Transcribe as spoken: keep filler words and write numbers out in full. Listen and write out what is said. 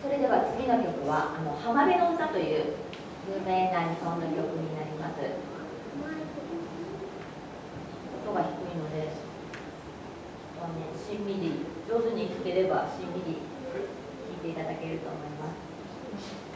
それでは次の曲は「あの浜辺の歌」という有名な日本の曲になります。音が低いので、あのしんみり上手に弾ければしんみり弾いていただけると思います。